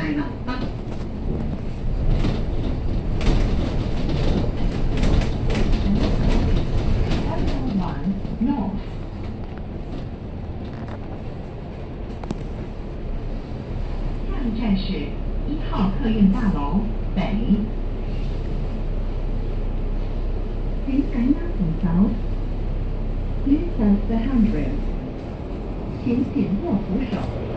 China. North. 下一站是1号客运大楼北。请赶往扶手。Use the handrail. 请紧握扶手。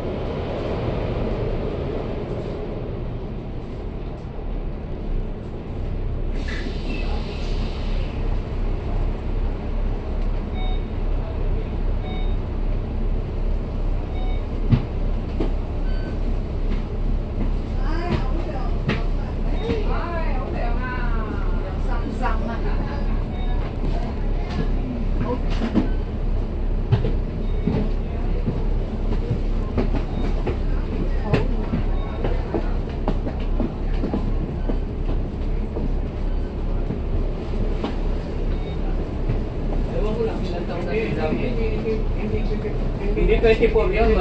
Hindi 24 yun,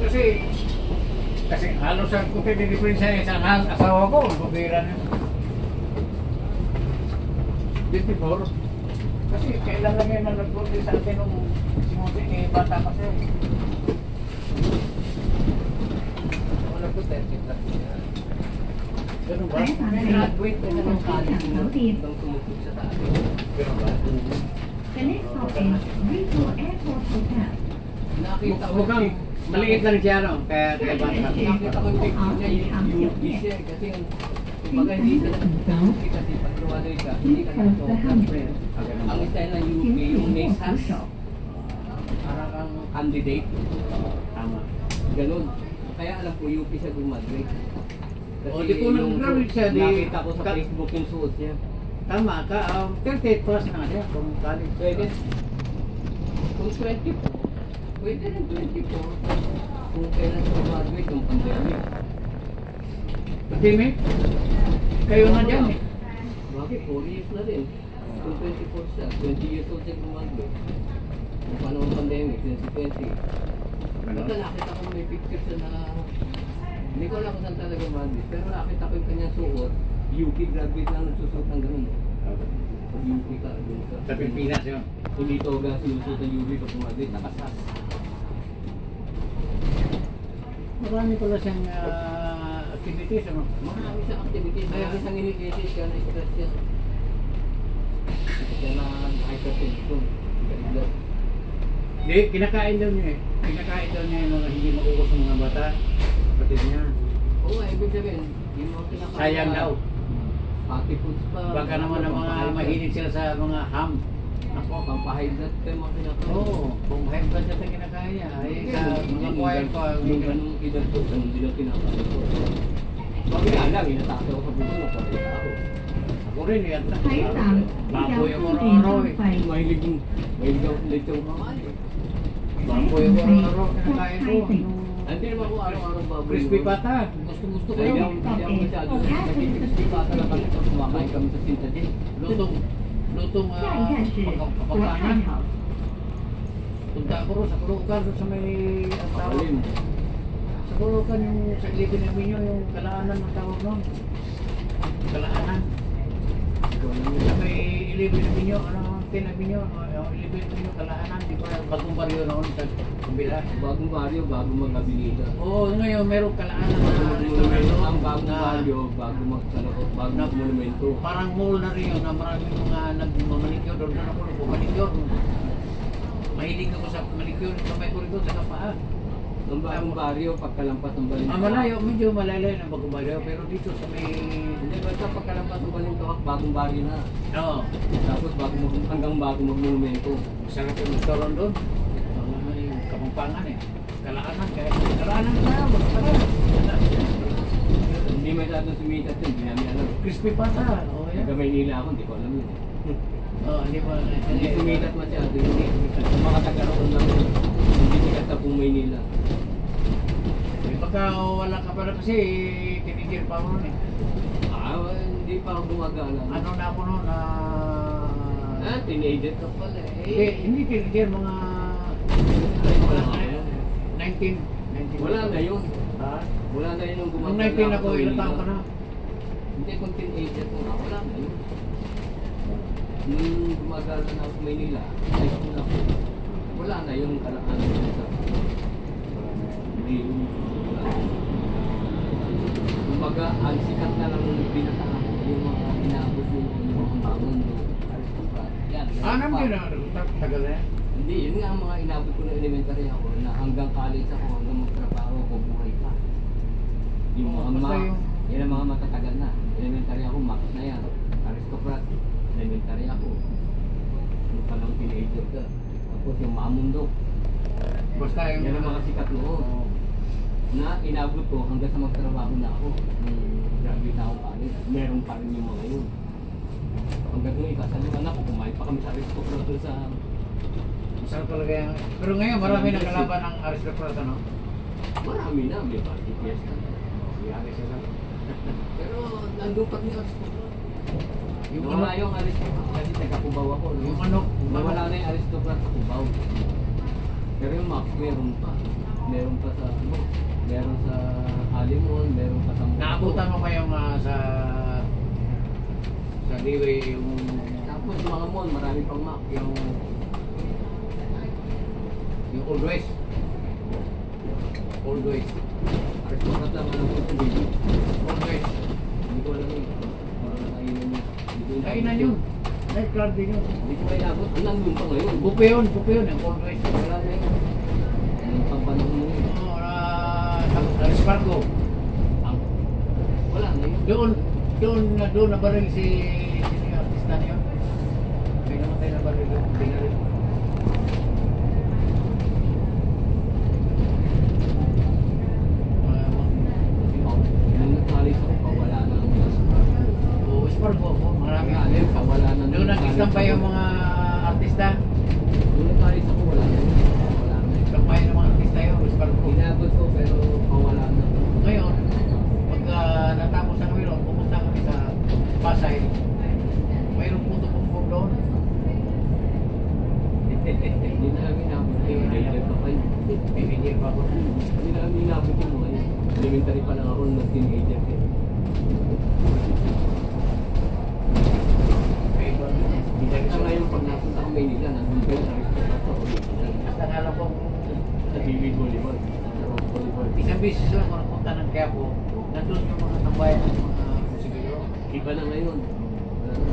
kasi halos ang kupi ni diferensya ng isang asawa ko, bubira na. 24. Kasi kailan lang yun na nag-vote sa atin nung simuti ni bata pa siya. Wala po 30 plus. Ganun ba? Graduate na ng college nung tumutog sa taas. Ganun ba? The next stop is Rizzo Airport Hotel. Nakita ko kang maliit lang siya, no? Kaya bata. Nakita ko yung picture niya, yung UP siya. Kasi kumbaga hindi sila kasi pag graduate ka, hindi ka na-talk. Ang style ng UP, yung may SAS. Parang kang candidate. Tama. Ganun. Kaya alam ko UP siya gumadrate. Kasi di ko nag-graduate siya. Nakita ko sa Facebook yung suot niya. Tama ka, 38 plus na nga siya kung college. Pwede. Kung 24. Pwede rin 24. Kung kailan sa graduate yung pandemic. Pandemic? Kayo na dyan eh. Bakit? 4 years na rin. Kung 24 siya, 20 years old siya graduate. Kung paano ang pandemic, 2020. Basta nakita ko may picture siya na hindi ko alam kung saan talaga graduate. Pero nakita ko yung kanyang suot. UP graduate lang nagsusot ng ganun. UP ka. Sa Pilipinas yun. Hindi toga sinusot ng UP pag graduate, nakasas. Marami pala siyang activities. Marami siyang activities. Marami siyang initiative kaya na-stress siya. Kaya na-hypertension. Hindi, kinakain daw niya eh. Kinakain daw niya yung mga hindi maubos ng mga bata. Kapatid niya. Oo, ibig sabihin. Sayang daw. Fatty foods pa. Baka naman ang mga mahilig sila sa mga ham. Ako, pampahidlat kayo mga kinakain. Oo, kung hidlat siya sa kinakain niya. Ay, sa mga kuwain ko. Yung ganung edad ko, ganun din ang kinakain ko. Bakit nga lang, inatake ako sa buto na pati ako. Ako rin, baboy ako araw-araw eh. Mahilig ako sa lechong mamay. Baboy ako araw-araw, kinakain ko. Hindi naman ako araw-araw baboy. Crispy pata. Gusto ko yun. Hindi ako masyado. Nagki-crispy pata lang kami pag kumakain kami sa Sintatin. Lutong kapakanan. Punta ako rin sa Kulukan sa may tawag. Sa Kulukan yung sa Ilipin Avenue, yung Kalaanan ng tawag nun. Kalaanan. Sa may Ilipin Avenue, Tin Avenue, Ilipin Avenue, Kalaanan. Di ba bagong baryo noon sa kabila? Bagong baryo, bago mag-abilida. Oo, ngayon meron Kalaanan na restaurant. Ang bagong baryo, bago mag-monumento. Parang mall na rin yun na maraming mga nag-manicure. Doon na ako nag-manicure. Mahilig ako sa manicure, kamay ko rin doon sa kapaa. Ang bagong baryo, pagkalampas ng Balintawak. Malayo, medyo malayo ng bagong baryo, pero dito sa may... Hindi ba sa pagkalampas ng Balintawak, bagong baryo na. Oo. Tapos hanggang bago mag-monumento. Masarap yung restaurant doon. May Kapampangan eh. Kalaanan, kaya Kalaanan na, masarap. Hindi masyadong sumikat yun, hindi namin alam. Crispy pata. Taga Maynila ako, hindi ko alam yun. Oo, hindi pa. Hindi sumikat masyado, hindi sumikat. Kung makatagaroon lang yun, hindi sikat na pong Maynila. Pagka wala ka pala kasi, tinigil pa ako nun eh. Hindi pa ako gumagana. Ano na ako nun? Teenager ka pala eh. Hindi tinigil, mga 19. Wala na yun. Ha? Wala na yun yung Nung gumagana 19 ako, ilang taon ka na? Hindi, kung teenager ko nga, wala na yun. Nung gumagana na ako sa Maynila, high school ako, wala na yung karaan sa may kumbaga, ang sikat na lang binataan yung mga inaabot yung mga bangon doon. Yan. Anong tagal na yan? Hindi, yun nga ang mga inabot ko ng elementary ako na hanggang college ako, hanggang magtrabaho ako, buhay pa. Yung mga yan ang mga matatagal na. Elementary ako, max na yan. Aristocrat, elementary ako. Yung palang teenager ka. Tapos yung mga mundo. Basta yung... Yan ang mga sikat noon. Na inabot ko hanggang sa magtrabaho na ako. Graduate na ako college. Meron pa rin yung mga yun. Hanggang nung ikasaliwan ako, kumain pa kami sa aristocrat sa... Masarap talaga yan. Pero ngayon, marami na kalaban ng aristocrat, ano? Marami na, may party fiesta. Yari sila. Pero nandun pa rin yung aristocrat. Yung Nawala ano? yung aristocrat kasi taga-Cubao ako. No? Yung ano? Nawala na yung aristocrat sa Cubao. Pero yung Max, meron pa. Meron pa sa ano? Meron sa Alimon, meron pa sa... Naabutan mo ba yung sa Liway yung... Tapos yung mga mall, marami pang Max. Yung Old West. Old West. Aristocrat lang alam ko sa baby. Old West. Hindi ko alam yun. Parang kainan yun. Kainan yun. Night club din yun. Hindi ko inabot. Ang nandun pa ngayon. Bupe yun, yung Old West. Wala na yun. Ang pampanong mo yun. Sa Sparko. Wala na yun. Doon nabaril si artista niya. May namatay na baril doon. Binaril. Nung nag-college ako pa, wala na ang Oo, Sparko ako. Marami Wala na yun, pa wala na. doon nag-istampay yung mga artista. Nung nag-college ako, wala na yun. Wala na yun. Istampay ng mga artista yun, Sparko. Inabot ko pero pawala na. Ngayon, pag natapos na kami doon, pumunta kami sa Pasay. Mayroong puto-pumpong doon. Hindi na namin inabot yun. Teenager pa pa yun. Bibigyan pa ako. Hindi na namin inabot yung mga yun. Elementary pa lang ako nung nag-teenager. Sa ngayon, pag napunta ko Maynila, nandun ko yung aristocrat ako. Basta nga lang kung Sa Vivid Boulevard. Sa Rose Boulevard. isang beses lang kung napunta ng Quiapo, nandun yung mga tambayan ng mga musikero. Iba na ngayon. Wala na.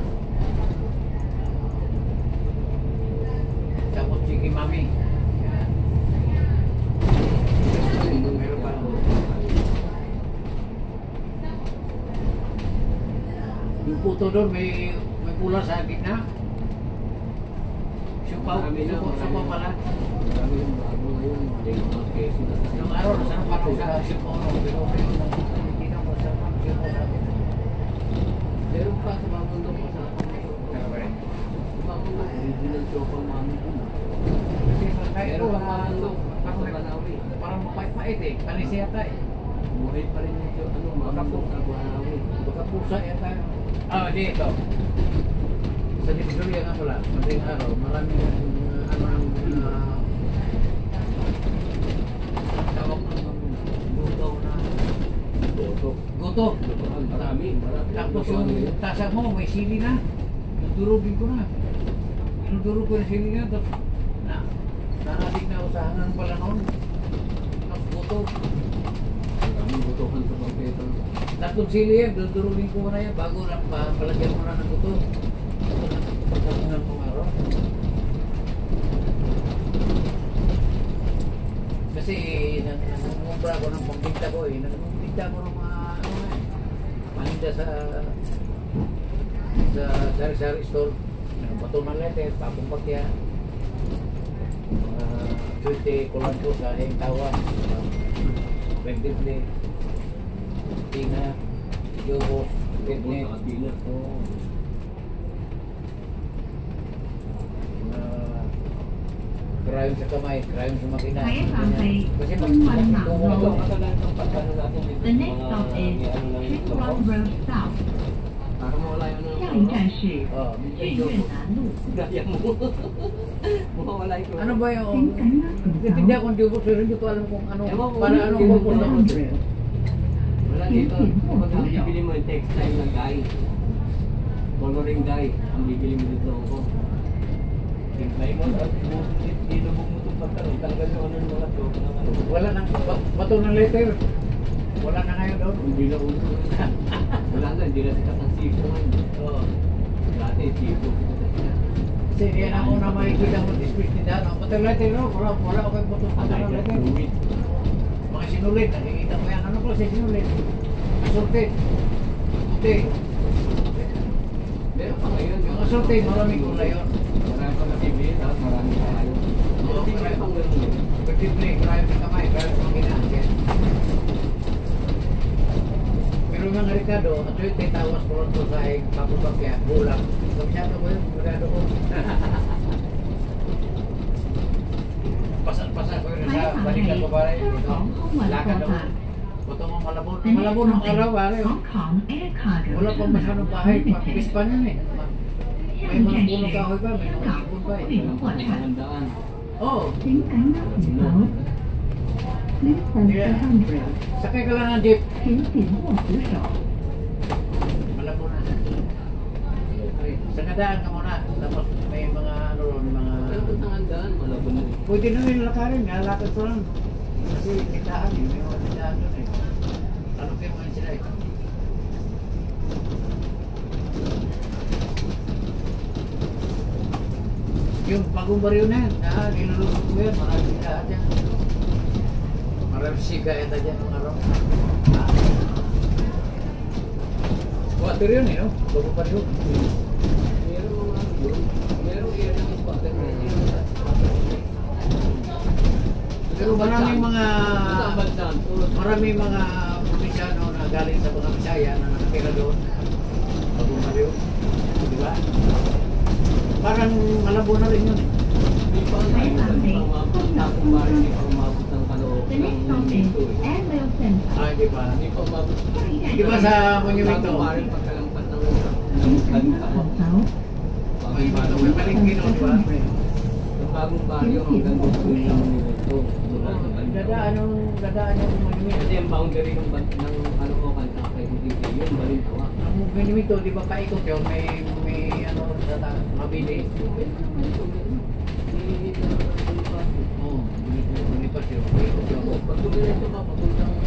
Tapos Chiki Mami. Yan. Meron pa. Yung puto doon, may pula sa gitna. Supaw pala. Marami yung bago ngayon. Yung mga keso na sa Yung araw, nasa pa rin sa Supaw. Pero hindi na ko sa Supaw sa atin. meron pa sa mga mundo ko sa mga mundo, original show pang mga mundo. Kasi kahit Meron po, pa mga mundo sa Banawi. parang mapait-pait eh. Panis yata eh. Buhay pa rin yung show, mga mundo sa Banawi. Baka pusa yata. Di ito. Sa Divisoria nga pala, madaling araw, maraming tawag ng luto na goto. Marami. Tapos yung tasa mo, may sili na. Durugin ko na. Durug ko yung sili na. Tapos nakalig na ako sa hangan pala noon. Tapos goto. Maraming butukan sa pagketa. Tatlong sili yan, durugin ko na yan bago lang palagyan mo na ng goto. Pagkakunan kong araw. Kasi nangungumpra ko ng pagbinta ko eh. Nangungumpra ko ng mga paninda sa sari-sari store. Bato ng letter, papong bakya. Tuesday, kulanto sa Hengtawan. Wednesday, Tina, Jobos, Pidnet. Krayon sa kamay, krayon sa makina. Kaya sampai Kasi Tungwan Mao Road. The The next stop is Shinron Road South. Para mawala yun ng 下一站是剧院南路。 Gaya mo. Mawala yung Ano ba yung... Tingnan na Hindi ako Jobos, pero hindi ko alam kung ano... Ewan ko, Para anong hindi ko purpose alam. ng Wala dito, kapag ang bibili mo yung textile na guy, coloring guy, ang bibili mo dito ako. Tingnan mo, at dinubog mo itong pantalon, tanggal yung ano yung mga to, ng ano. Wala nang bato ng letter. Wala na ngayon doon. Hindi na uso. Wala na, hindi na sikat ang sifo ngayon. Oo. Dati, sifo sikat na sikat. Kasi yan ako na makikita mo display ni Dano. Bato ng letter, no? Wala ako yung bato ng letter. Mga sinulit, nakikita mo yan. Ano ko sa sinulit? Asorte. Puti. Meron pa ngayon. Yung asorte, maraming kulay yun. Marami pa na TV, tapos marami pa kayo. Oo, Hindi marami. pa pang ganun yun. Pag-display, maraming sa kamay, maraming pang ginaan. Pero mga Ricardo, at yung titawas ko rin sa kapupakya, bulang. Kapsyado ko yun, Ricardo ko. Pasal-pasal ko yun sa balikan ko pare. Lakad ako. Butong ang malabon. Malabon ang araw pare. Wala pang masyadong bahay. Pispan yun eh. May mga punong kahoy pa, may mga ipon pa eh. Magandaan. Oo. 请赶往五楼，Please hold the handrail， Sakay ka lang ng jeep. 请紧握扶手。 Malabon na. Sa kadaan ka muna. Tapos may mga ano ron, mga... Pero kung tangandaan, malabon na rin. Pwede na rin lakarin, nalakad ko lang. Kasi kitaan eh, may mga kitaan doon eh. Ano kayo mga sila eh. Yung bagong baryo na yan, nilulunod ko yan, maraming kitaan dyan. Maraming siga yata dyan mga araw. Squatter yun eh, no? Bagong baryo. Meron mga group, meron iyan ng spotter na yun. Pero maraming mga probinsano na galing sa mga Bisaya na nakatira doon. Bagong baryo. Di ba? Parang malabo na rin yun eh. Hindi pa umabot ng kaloob The ng next stop is Monumento eh. Airrail Center. Di ba? Hindi pa umabot. Di ba sa Monumento? Maaaring pagkalampas ng 请紧握扶手， May bato, may Palengke, no? Di ba? Yung bagong baryo hanggang gusto ng Monumento. Dadaan yung Monumento. Kasi yung boundary ng ano ko kanta kay Kutiti, yun balin ko. Ang Monumento, di ba paikot yun? May ano sa mabili. Oo, Bonifacio yun. Paikot yun. Pag Monumento ka, papunta mo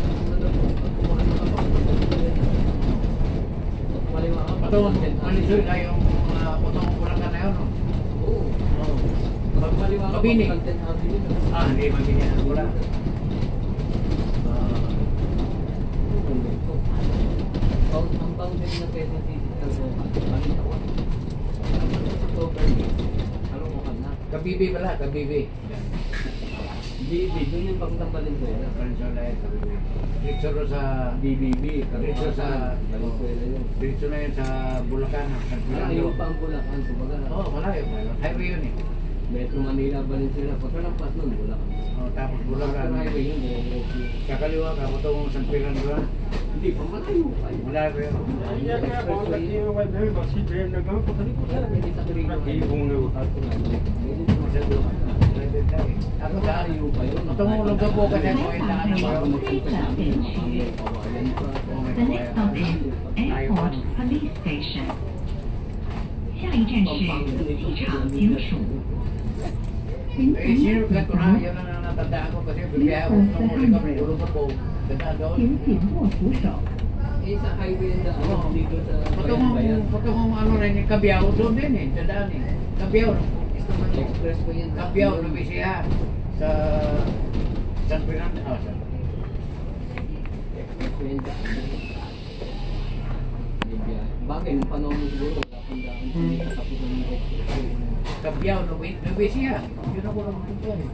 Patungod, malisoy na yung putong Bulacan na yun, no? Oo. Oo. Pag maliwa ka, Mabini. Content Avenue na. Hindi, mabili yan. Wala. Ang boundary na pwede dito sa Caloocan, balin ako. Ang sa Cloverleaf, Caloocan na. Kabibi pala, kabibi. BB, doon yung papuntang Valenzuela. Valenzuela yan, kabibi. Diretso ro sa... BBB, Diretso sa... Valenzuela yun. Diretso na yun sa Bulacan. San Malayo Fernando. pa ang Bulacan, kumbaga. Oo, malayo. Highway yun eh. Metro Manila, Valenzuela. Pagkalampas nun, Bulacan. Tapos Bulacan. Highway yun, diretso. Sa kaliwa ka, patungong San Fernando na. Hindi pa, malayo pa yun. Malayo yun. Hindi sa Torino. Ako sa Malayo pa yun. tumulong ka po kasi mo yung daan mo. The next stop is Airport Police Station。下一站是机场警署。请 Eh, 紧 sino 握 ka 扶 ito na? 手， Yan ang natandaan ko kasi bibiyaya ko nung muli kami. Ulong ka po. Ganda doon. 请紧握扶手。 Eh, sa highway yung daan Oo. dito sa Bayan. Patungong ano rin, Cabiao doon din eh. Dadaan eh. Cabiao. Expressway yan. Cabiao, Luisia. Sa San Fernando. Expressway yung daan. Bagay, nung panahon mo siguro, tatandaan ko yung katapusan ng expressway. Cabiao, Luisia. Yun ako lang punta eh.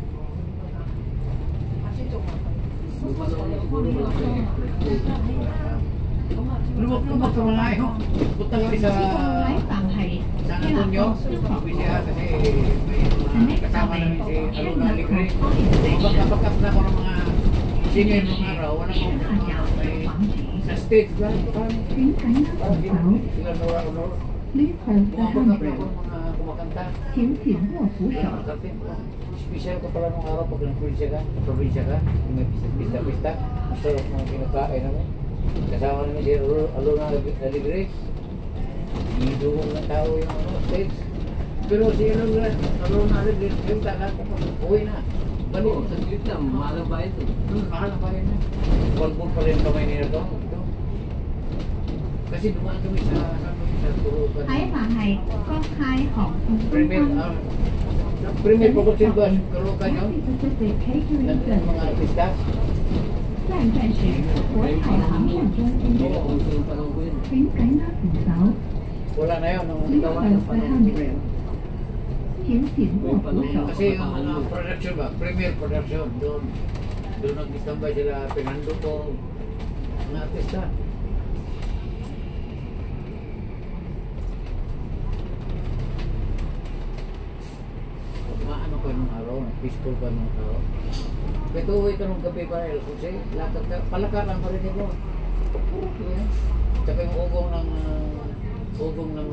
Nung panahon mo siguro, wala pa yung expressway. Lumot-lumot sa mga ayaw. Punta kami sa 来访係 San Antonio. Luisia kasi may kasama namin si Aluna Aligre. Pagkapakat na ako ng mga senior nung araw, wala akong sa stage ba? 請緊握扶手 Sila Nora. ，Please hold the Bumabagap na ako handrail， mga kumakanta. 請緊握扶手。 Special ko pala nung araw pag nang probinsya ka, may pista-pista. Masarap mga kinakain namin. Kasama namin si Alona Aligre. Idugong ng tao yung stage. Pero si Alona Aligre, yung takat, uwi na. Oo, sa gilid na, mahal ang bayad eh. Mahal na bayan na. Bulbul pa rin kamay nila doon. Kasi dumaan kami sa Turukan. 海马系公开航空公 Premier, 关。 Premier Pagkutsin ba? Turukan yun? Pacific Catering Ng mga Center。 artista. 下一站是国泰航线中心， Oo, yung panahon ko yun. 请紧握扶手， Wala na yun. Nung 请 gawa 手 ng 的 panahon 汉 nila yun. 请紧握扶手。 Kasi yung mga production ba? Premier production. Doon nag-standby sila. Fernando po. Mga artista. Maano pa nung araw, peaceful pa nung tao. Ito uwi ka nung gabi pa, El Jose, lakad ka, palakaran pa rin ito. Yan. Tsaka yung ugong ng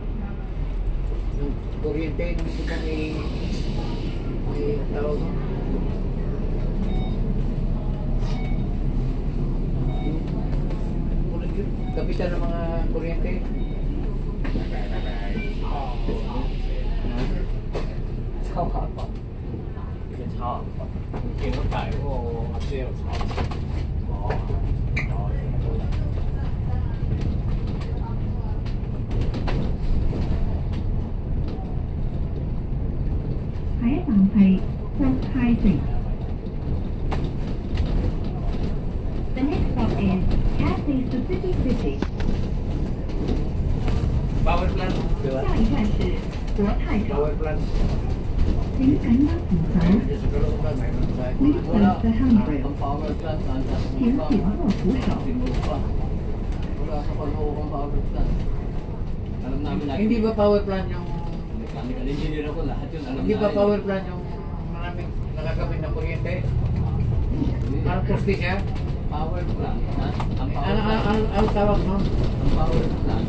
kuryente, nung kita may tawag mo. Kapitan ng mga kuryente. 超麻烦，也超麻烦。给我改过，还是有超。哦， 下一站係國泰城。The next stop is Cathay Pacific City。 Power plant, di ba? 下一站是國泰城， Power plant. 請緊握扶手， Sa Caloocan, mayroon sa Please Wala. press the handrail。 Ang power plant, nasa 請緊握扶手。 Sinupa. Wala sa Caloocan power plant. Alam namin lahat. Hindi ba power plant yung Mechanical engineer ako, lahat yun alam hindi ba namin. power plant yung maraming nakakamit na kuryente? Parang poste siya? Power plant, ha? Ang power plant. Ano tawag no? Ang power plant.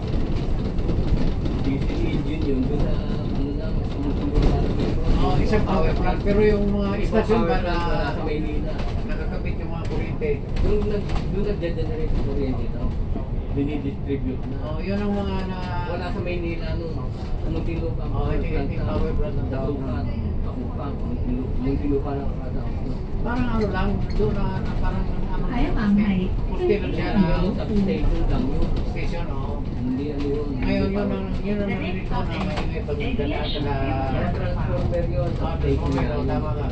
DC engine yun, doon sa ano lang, sumusunod na Oh, isang power plant. Pero yung mga istasyon ba na wala sa Maynila. nakakabit yung mga kuryente? Doon nag-generate sa kuryente ito. Dinidistribute na. Oh, yun ang mga na... Wala sa Maynila nun. Anong tilupa ang Oh, power hindi- plant hindi sa power plant ang tawag Dagupan, nun. Dagupan, yung tilupa ng kada. Parang ano lang, doon na parang ano, Kaya ma'am, may- poste lang siya na Yung substation lang yun. station, oh. Hindi ano yun. Ngayon, yun ang narinig ko na maingay pagdala sa Yung transformer yun, Ah, substation transformer, oh, lang. tama ka.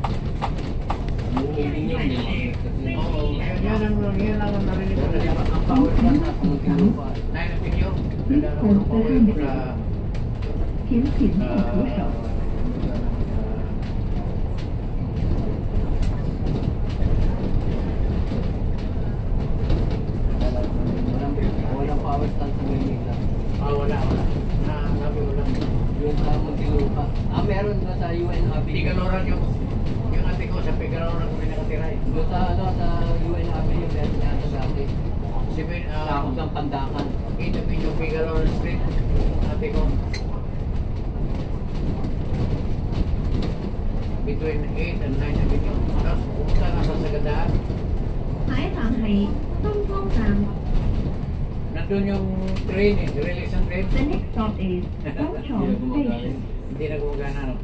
Moving yun, di ba? Kasi Oo, yan ang narinig ko na siya. ang power plant nasa Muntinlupa. Nine opinion. Nagdala ko ng power ko sa... 请紧握扶手。 Walang power plant sa Maynila. Wala. Sabi ko lang. Yung sa Muntinlupa. Meron na sa UNHB. Pigaloran yung ate ko sa Pigaloran kami nakatira eh. Doon sa UNHB yung meron niya sa dati. Takot ng Pandakan. Ito yung Pigaloran Street. Ate ko. Between 8 and 9 Avenue. Tapos pumunta na sa Sagadaan. 下一站係東方站。 Nandun yung train eh, relation train. The next stop is Dongchong Station。 Hindi na gumagana no.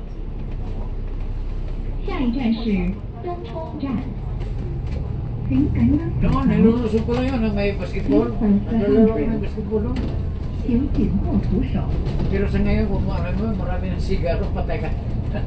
下一站是东冲站，请緊握扶 Noon, 手， nilulusog ko lang yun na may basketball. Naglalaro ko ng basketball doon. 请緊握扶手。 Pero sa ngayon, kung marami ng sigaro, patay ka.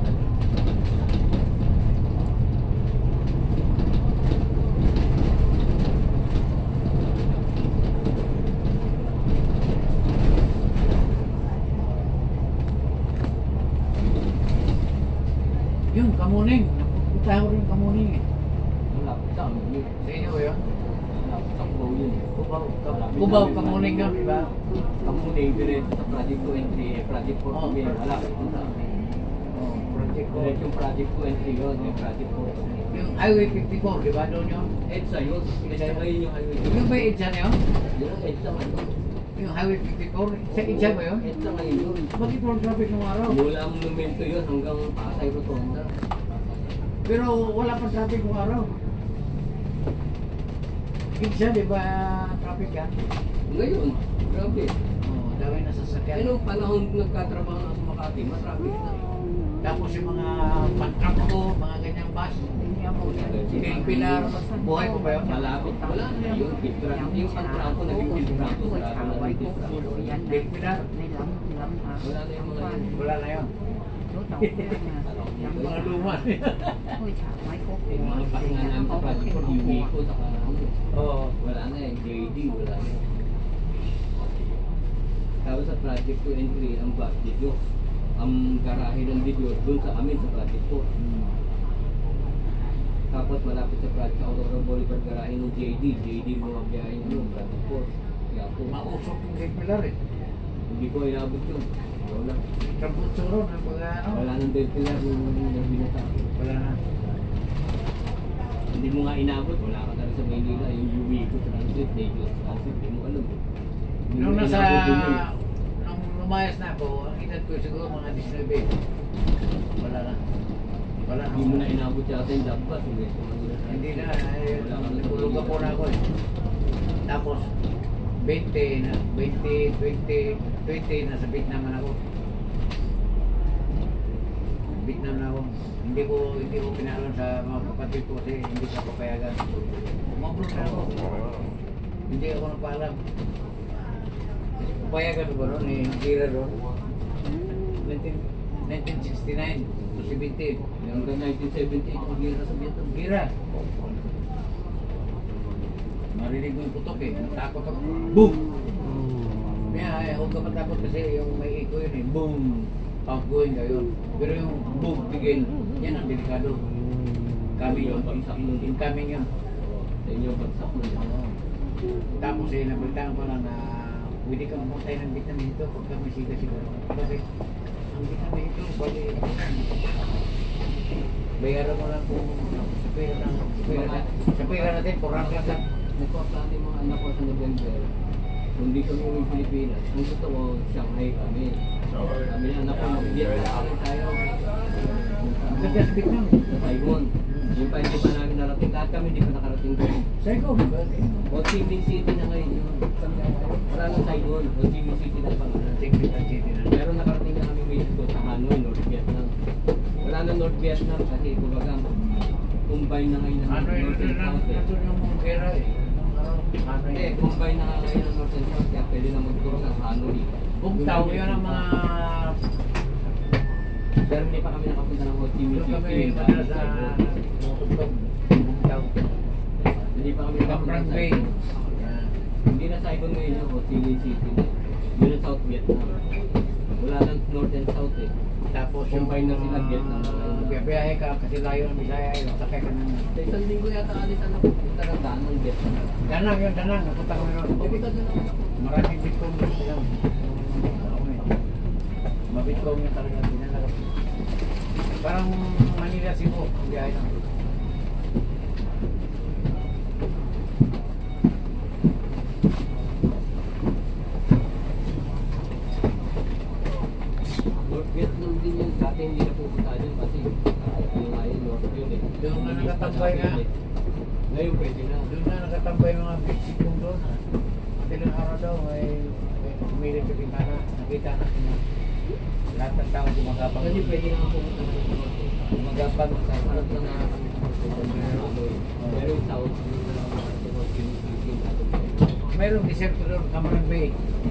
Yung Kamuning, napunta ko rin Kamuning eh. Malapit sa amin yun. Sa inyo ba yun? Malapit sa Cubao yun. Cubao, Kamuning nga, di ba? Kamuning, diretso sa Project 20, Project 4, Oo. malapit mo sa amin. Oh, project ko. Diretso yung Project 20 yun, yung Project 4. Yung Highway 54, di ba doon yun? EDSA yun. EDSA ngayon yung highway. Yung ba EDSA na yun? Yun ang EDSA ngayon. Yung Highway 54? Sa EDSA ba yun? EDSA ngayon yun. Bakit walang traffic nung araw? Mula monumento yun hanggang Pasay Rotonda. Pero wala pa traffic nung araw. Pizza, di ba traffic yan? Ngayon, grabe. Oo, dami na sasakyan. Eh, nung panahon nagkatrabaho na sa Makati, matraffic na. Tapos yung mga pan-truck ko, mga ganyang bus. Hindi Pilar, buhay ko ba yun? Malapit. Wala na yung Piltra. Yung pantrapo, naging Piltrapo. Sarado na yung Piltrapo. Hindi Pilar, Wala na yung mga yun. wala na yun. Mga luma. Yung mga pahinga namin sa project ko, yung Miko, saka Oo. wala na yung JD, wala na. Tapos sa project ko entry, ang budget yun. Ang garahe ng video doon sa amin sa project ko. Tapos malapit sa project sa Aurora Boulevard garahe ng JD mga biyahe nyo, project ko. Kaya po, Mausok yung Hindi Pilar eh. hindi ko inabot yun. Wala. Trabutsuro na mga ano. Wala nang Delpilar yung binata. Wala na. Hindi mo nga inabot, wala ka talaga sa Maynila. Yung UV ko transit, Lagos transit, hindi mo alam. Hindi Nung mo nasa, inabot yun eh. nung lumayas na ako, ang edad ko siguro mga 19. Wala na. Wala na. Hindi mo na inabot yata yung dapat. Hindi na, natulog ako na ako eh. Tapos, 20 na, 20, nasa Vietnam na ako. Vietnam na ako. Hindi ko pinalam sa mga kapatid ko kasi hindi ka papayagan. Umabot na ako. Hindi ako nagpaalam. Papayagan ko ron eh, gira ron. 1969 to 70. Hanggang 1978, ang gira sa Vietnam. Gira. Marinig mo yung putok eh. Natakot ako. Boom! Kaya huwag ka matakot kasi yung may echo yun eh. Boom! Outgoing ka yun. Pero yung boom, bigil, yan ang delikado. Kami yun, incoming yun. Sa inyo, bagsak mo yun. Tapos eh, nabalitaan ko lang na pwede kang pumatay ng Vietnam dito pagka may siga siguro. Kasi ang Vietnam dito, bali, bayaran mo lang kung sa pera natin, kurang lang lang. Nagpaplano yung mga anak ko sa November. Kung di kami uwi Pilipinas, ang gusto ko, Shanghai kami. Kami ng anak ko, mag-Vietnam kami tayo. Ganda sa Vietnam. Sa Taiwan. Yung pa hindi pa namin narating. Lahat kami hindi pa nakarating doon. Saigon. Ho Chi Minh City na ngayon yun. Wala nang Saigon. Ho Chi Minh City na pangalan. Pero nakarating na kami ngayon doon sa Hanoi, North Vietnam. Wala na North Vietnam kasi kumbaga combine na ngayon ng Ano North and South. ito yung pera eh. Hindi, combine na ngayon ng North and South kaya pwede na magturo sa Hanoi. Bugtaw, yun ang mga... Pero hindi pa kami nakapunta ng Ho Chi Minh Doon kami City. madala sa... Bugtaw. Hindi pa kami nakapunta Camp sa Bay. Saigon. Hindi na Saigon ngayon yung Ho Chi Minh City na. Yun ang South Vietnam. Wala nang North and South eh. Tapos Combine na sila Vietnam. biyahe ka kasi layo ng Bisaya yun. Sakay ka ng... Sa isang linggo yata alis na napunta ng Danang Vietnam. Danang yun, Danang. Napunta kami ron. Pupunta doon ako. Maraming bitcoin doon sila. Mabitcoin yun talaga. Pinalagap. Parang Manila, Cebu. Ang biyahe ng North Vietnam din yun. Dati hindi na pupunta dyan kasi ano nga yun, North yun eh. Doon na nakatambay nga. Ngayon pwede na. Doon na nakatambay mga bitcoin doon. Ilang araw daw may umilit sa bintana. Nakita natin na lahat ng tao gumagapang. Kasi pwede na nga pumunta na yung North. Gumagapang sa Harap na nga kami pero yung South, hindi na lang sa North Vietnam. mayroong desierto doon, Cameron Bay.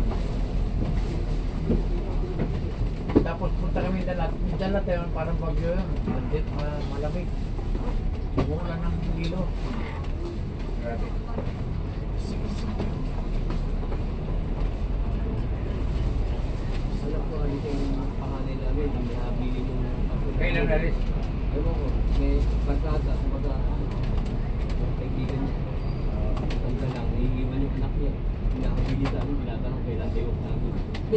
Tapos punta kami dalat. Dalat yun, parang bagyo yun. Malamig. Wala ng hilo. Grabe. Alam ko alis yung panganay namin, ang nabili mo na. Kailan alis? Ewan ko, may barkada, kumbaga, kaibigan niya. Tanda lang, naiiwan yung anak niya. Pinakabili sa amin, tinatanong kailan tayo namin.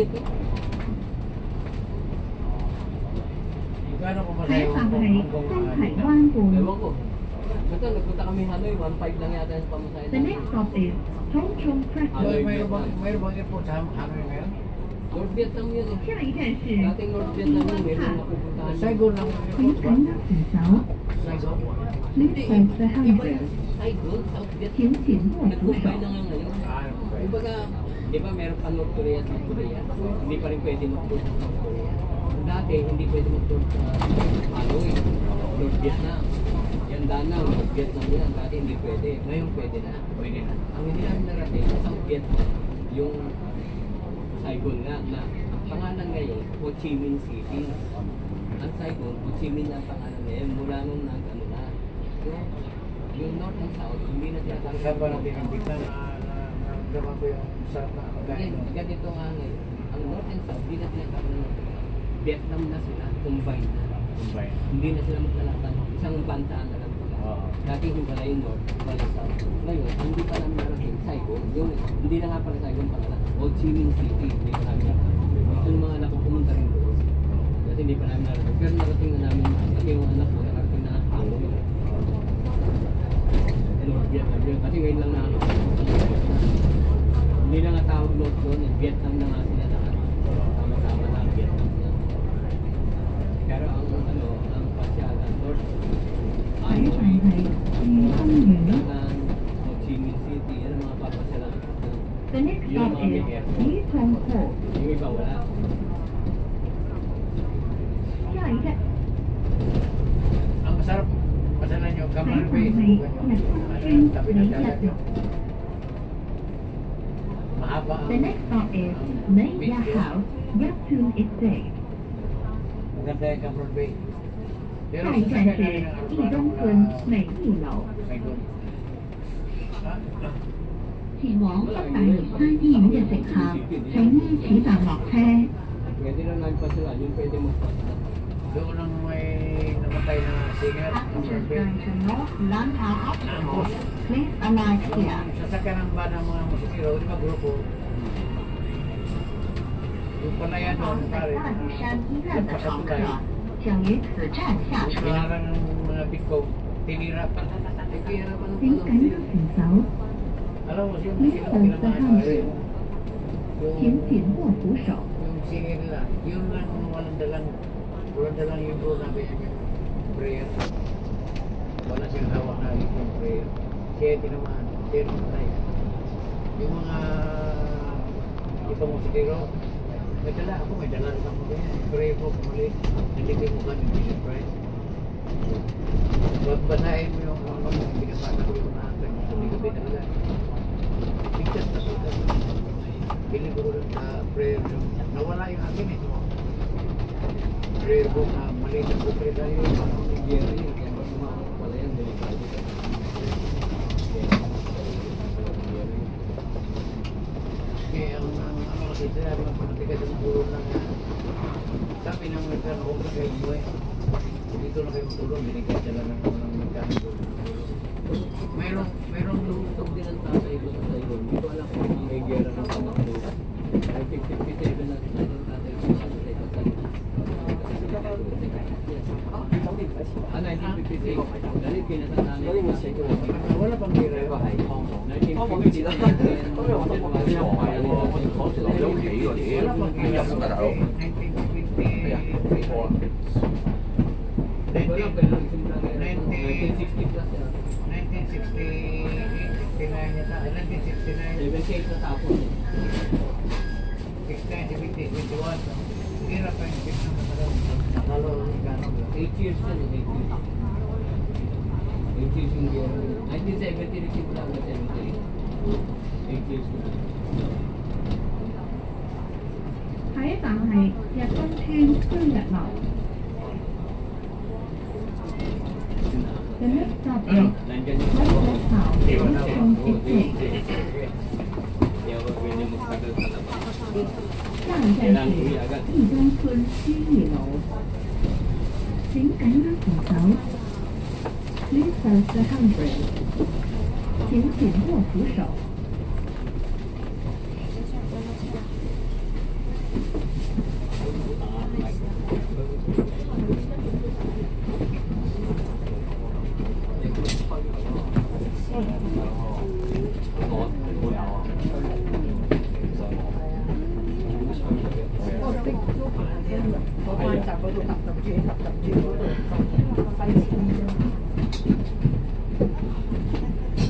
Gano'n ko 采 masaya 访回东海湾谷。 Ewan ko. Basta nagpunta kami Hanoi, 1.5 lang yata yung pamasahe The next stop is Thong Chung Press. Mayroon bang airport sa Hanoi ngayon? North Vietnam yun eh. 下一站是 Dating North Vietnam 东 yun, meron 汉 na pupuntahan. Saigon lang 回 yung airport 程 ba? 的纸条。 Saigon? Please press the Iba handle. yan. Saigon, South 请 Vietnam. 紧握扶 Nag-combine na 手。 nga ngayon. Ah, okay. Kumbaga, di ba meron pa North Korea at South Korea? Hindi pa rin pwede mag-tour sa South Korea. Dati, hindi pwede mag-tour sa Hanoi, North Vietnam. Yan Danang, North Vietnam yan. Dati hindi pwede. Ngayon pwede na. Pwede na. Ang hindi namin narating sa South Vietnam, yung Saigon nga, na ang pangalan ngayon, Ho Chi Minh City. Ang Saigon, Ho Chi Minh na ang pangalan ngayon, mula nung nag-ano na. Yung North and South, hindi na tinatawag. Saan ba natin ang bigla na naman ko yung sarap na pagkain? Ganito nga ngayon, ang North and South, hindi na tinatawag ng Vietnam na sila, combined na. Combine. Hindi na sila maglalakad. Isang bansaan na lang sila. Oo. Dati yung pala yung North, pala yung South. Ngayon, ang hindi pa namin narating, Saigon. Yung, hindi na nga pala Saigon pala, Ho Chi Minh City. Hindi pa namin narating. Ito yung mga anak ko pumunta rin doon. Kasi hindi pa namin narating. Pero narating na namin, kasi yung anak ko narating na Hanoi. North Vietnam yun. Kasi ngayon lang na ano. Hindi na nga tawag North doon. Vietnam na nga sila lahat. Sama-sama na ang Vietnam na. Pero ang ano, ang pasyalan, North, 还 Hanoi, 返回于公园。 Danang, Ho Chi Minh City, yan ang mga papasyalan. The next stop is Yutong Hall。 Yung iba wala. 下一站， Ang masarap, pasalan nyo, 还 Kamal 返 Bay. 回 Ano, tabi ng dagat yun. Mahaba The ang next stop is Meya House, Yaptun Estate。 maganda yung Kamal Bay. Pero 下一站 sasakyan 是 namin ang 义东村美丽楼， Saigon. Ah, 前往北大嶼山醫院嘅乘客，請依此站落車。 Pwede na namin pasyalan, yung pwede mo pasyalan. doon ang may namatay na singer, Kamal Passengers Bay. going to North Lantau Hospital, Namos. please alight here. Sasakyan ng ba ng mga musikero, di ba grupo? Yung palayan 从 doon, 北 pare. 大屿山医院的 Lampas 乘 sa 客 tulay. 请于此站下 Yung 车。 pinarang ng mga bitko, tinira pa. Eh, kaya na pa ng 请緊急扶手， Alam mo, yung Please sila hold the tinamaan handrail. yung 请紧握扶手。 yung singer nila, yun lang walang dalang libro na yung prayer. Wala siyang hawak na yung prayer. Siya tinamaan, siya namatay. Yung mga ibang musikero, may dala rin ako ganyan. Prayer po, pumuli, nandito mo ka ng Jesus Christ. Babasahin mo yung mga pinapata ko yung natin. Gabi talaga. Bigtas na po. Piling ko rin sa prayer yung nawala yung akin eh. Prayer book na maliit ang book rin tayo. Gary, kaya mas umabot pala yan, delikado ka. Kaya ang ano kasi sinabi ng panatigas ng tulong ng sabi ng nagkano, huwag na kayo umuwi. Dito na kayo matulong, binigay sila ng nagkano. Mayroong Lumutok din ang tatay ko sa Saigon. Hindi ko alam kung may gera ng pamatuloy. 1957 na tatay ng tatay ko sa Saigon. Ah, 1956. Galit kinasasanay ko sa Saigon. wala pang gira yun. 有咁噶大佬， 1960 plus yan. 1969 yata, 1969, 78 na tapos. 69, 70, 21. Hirap pa yung 6 na matagal. Lalo ang gano'n. 8 years na yun, 8 years. 8 years yung year. 1970 nagsimula ako na 78. 8 years na. 下一站係日東村居日樓。The next stop is Nandyan yung Westwood House, Yutong Estate。 Kaya wag pwede magtagal sa labas. 下一站是義東村居二樓。請緊握扶手。Please hold the handrail。請緊握扶手。 Ano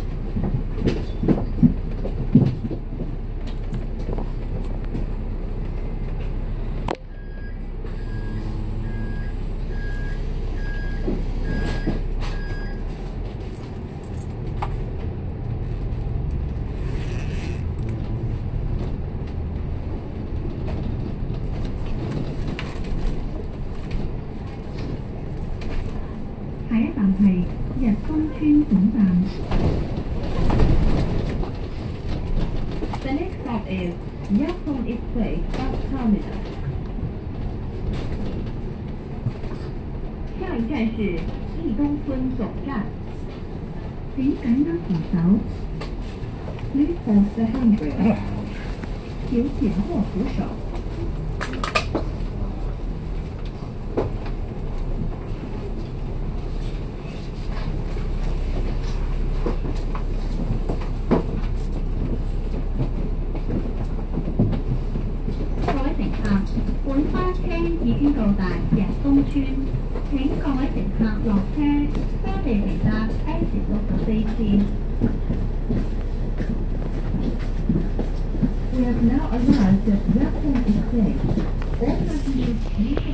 站係日東村總站。The next stop is Yatong East Place Bus Terminal。下一站是义東村總站。請緊握扶手。Please hold the handrail。請緊握扶手。本班車已經到達日東村，請各位乘客落車，多地乘搭 S64C。We have now arrived at Yatong Estate. All passengers please